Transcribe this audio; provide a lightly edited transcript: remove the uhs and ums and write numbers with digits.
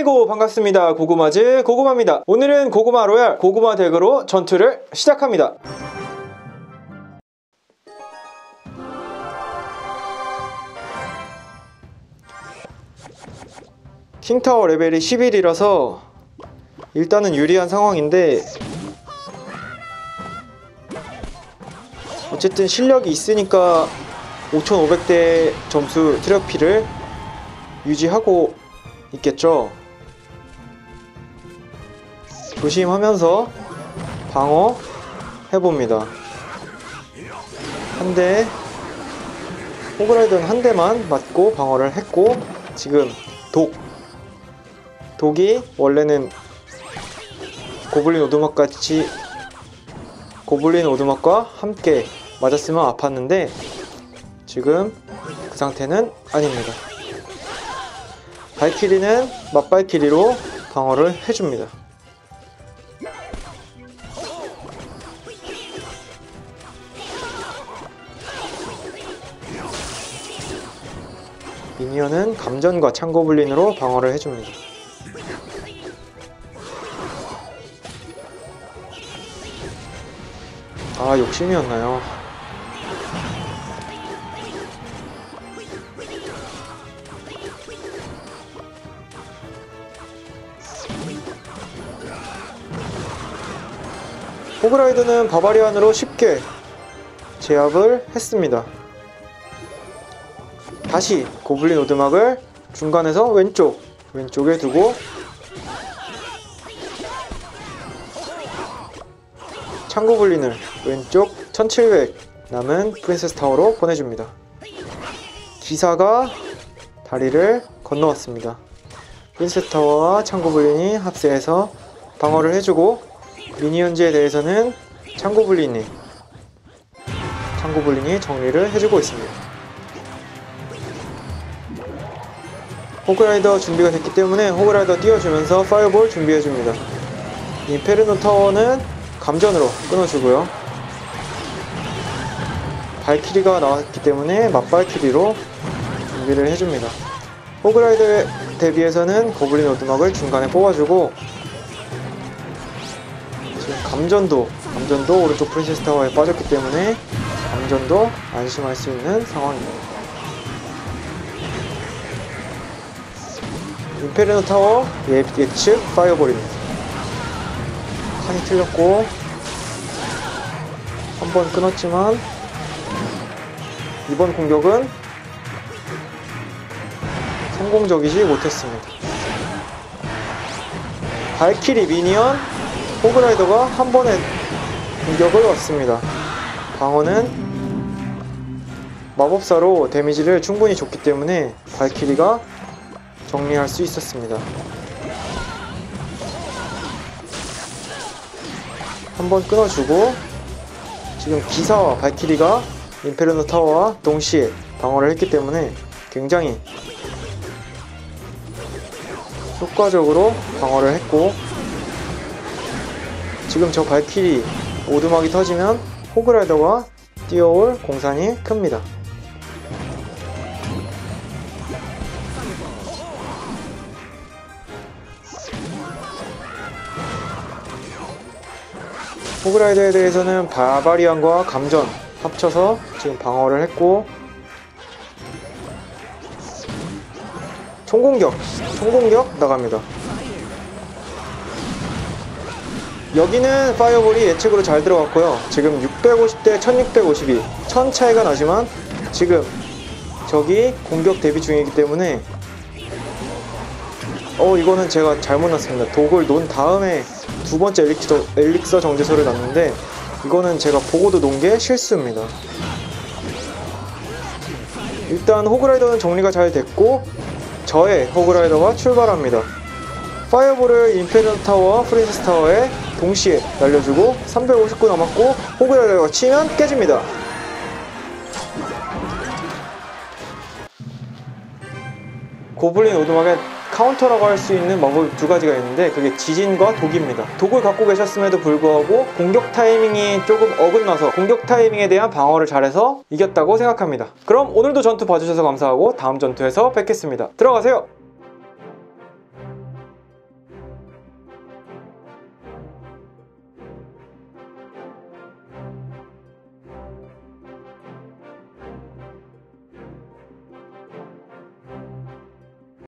아이고 반갑습니다. 고구마즈 고구마입니다. 오늘은 고구마 로얄 고구마 덱으로 전투를 시작합니다. 킹타워 레벨이 11이라서 일단은 유리한 상황인데, 어쨌든 실력이 있으니까 5500대 점수 트로피를 유지하고 있겠죠. 조심하면서 방어 해봅니다. 한 대, 호그라이더는 한 대만 맞고 방어를 했고, 지금 독이 원래는 고블린 오두막과 함께 맞았으면 아팠는데 지금 그 상태는 아닙니다. 발키리는 맞발키리로 방어를 해줍니다. 미니언은 감전과 창고블린으로 방어를 해줍니다. 아, 욕심이었나요? 호그라이더는 바바리안으로 쉽게 제압을 했습니다. 다시 고블린 오두막을 중간에서 왼쪽에 두고 창고블린을 왼쪽 1700 남은 프린세스 타워로 보내줍니다. 기사가 다리를 건너왔습니다. 프린세스 타워와 창고블린이 합세해서 방어를 해주고, 미니언즈에 대해서는 창고블린이 정리를 해주고 있습니다. 호그라이더 준비가 됐기 때문에 호그라이더 띄워주면서 파이어볼 준비해줍니다. 인페르노 타워는 감전으로 끊어주고요. 발키리가 나왔기 때문에 맞발키리로 준비를 해줍니다. 호그라이더에 대비해서는 고블린 오두막을 중간에 뽑아주고, 지금 감전도 오른쪽 프린세스 타워에 빠졌기 때문에 감전도 안심할 수 있는 상황입니다. 인페르노 타워 예측 파이어볼입니다. 칸이 틀렸고 한 번 끊었지만 이번 공격은 성공적이지 못했습니다. 발키리 미니언 호그라이더가 한 번에 공격을 왔습니다. 방어는 마법사로 데미지를 충분히 줬기 때문에 발키리가 정리할 수 있었습니다. 한번 끊어주고, 지금 기사와 발키리가 인페르노 타워와 동시에 방어를 했기 때문에 굉장히 효과적으로 방어를 했고, 지금 저 발키리 오두막이 터지면 호그라이더가 뛰어올 공산이 큽니다. 호그라이더에 대해서는 바바리안과 감전 합쳐서 지금 방어를 했고, 총공격 나갑니다. 여기는 파이어볼이 예측으로 잘 들어갔고요. 지금 650대 1652 1000 차이가 나지만 지금 적이 공격 대비 중이기 때문에 이거는 제가 잘못 놨습니다. 독을 놓은 다음에 두 번째 엘릭서 정제소를 놨는데, 이거는 제가 보고도 놓은 게 실수입니다. 일단 호그라이더는 정리가 잘 됐고, 저의 호그라이더가 출발합니다. 파이어볼을 인페르노 타워와 프린세스 타워에 동시에 날려주고 359 남았고, 호그라이더가 치면 깨집니다. 고블린 오두막에 카운터라고 할 수 있는 마법 두 가지가 있는데, 그게 지진과 독입니다. 독을 갖고 계셨음에도 불구하고 공격 타이밍이 조금 어긋나서 공격 타이밍에 대한 방어를 잘해서 이겼다고 생각합니다. 그럼 오늘도 전투 봐주셔서 감사하고 다음 전투에서 뵙겠습니다. 들어가세요.